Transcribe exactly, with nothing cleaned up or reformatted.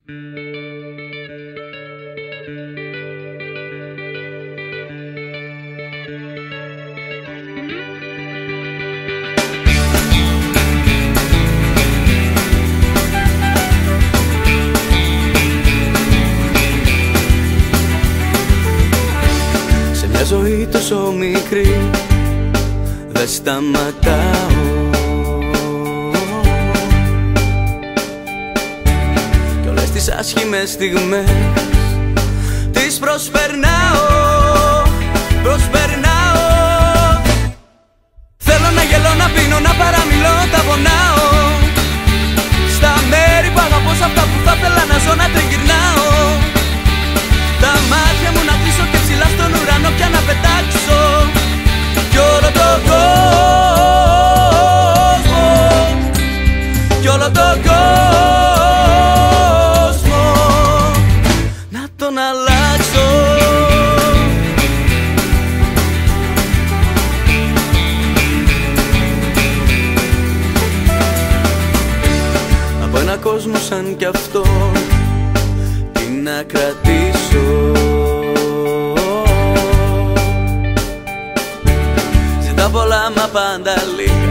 Σε μια ζωή τόσο μικρή δεν σταματάω, κι όλες τις άσχημες στιγμές τις προσπερνάω, προσπερνάω. Θέλω να γελώ, να πίνω, να παραμιλώ, τα πονάω. Στα μέρη που αγαπώ, σ' αυτά που θα ήθελα να ζω, να τριγυρνάω. Τα μάτια μου να κλείσω και ψηλά στον ουρανό πια να πετάξω. Κι όλο το κόσμο, κι όλο το κόσμο να τον αλλάξω. Από ένα κόσμο σαν κι αυτό τι να κρατήσω. Ζητάω πολλά μα πάντα λίγα,